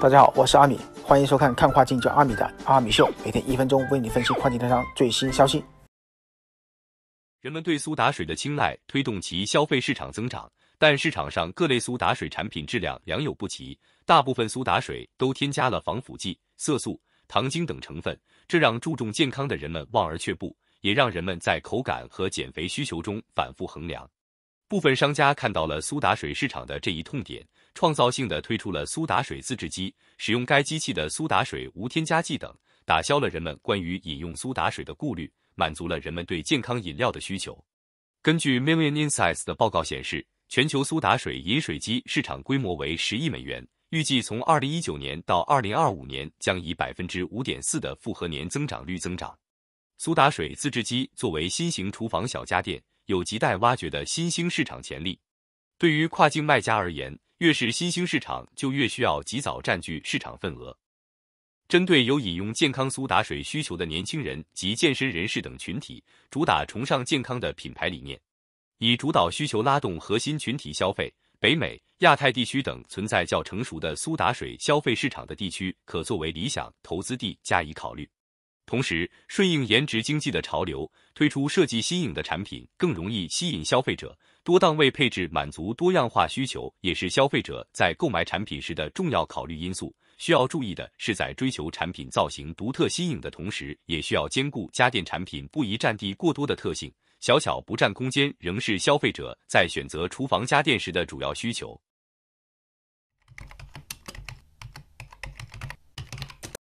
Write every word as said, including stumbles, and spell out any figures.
大家好，我是阿米，欢迎收看看跨境叫阿米的阿米秀，每天一分钟为你分析跨境电商最新消息。 人们对苏打水的青睐推动其消费市场增长，但市场上各类苏打水产品质量良莠不齐，大部分苏打水都添加了防腐剂、色素、糖精等成分，这让注重健康的人们望而却步，也让人们在口感和减肥需求中反复衡量。部分商家看到了苏打水市场的这一痛点，创造性地推出了苏打水自制机，使用该机器的苏打水无添加剂等，打消了人们关于饮用苏打水的顾虑，满足了人们对健康饮料的需求。根据 Million Insights 的报告显示，全球苏打水饮水机市场规模为十亿美元，预计从二零一九年到二零二五年将以 百分之五点四 的复合年增长率增长。苏打水自制机作为新型厨房小家电，有亟待挖掘的新兴市场潜力。对于跨境卖家而言，越是新兴市场就越需要及早占据市场份额。针对有饮用健康苏打水需求的年轻人及健身人士等群体，主打崇尚健康的品牌理念，以主导需求拉动核心群体消费。北美、亚太地区等存在较成熟的苏打水消费市场的地区，可作为理想投资地加以考虑。同时，顺应颜值经济的潮流，推出设计新颖的产品，更容易吸引消费者。多档位配置满足多样化需求，也是消费者在购买产品时的重要考虑因素。需要注意的是，在追求产品造型独特新颖的同时，也需要兼顾家电产品不宜占地过多的特性。小巧不占空间仍是消费者在选择厨房家电时的主要需求。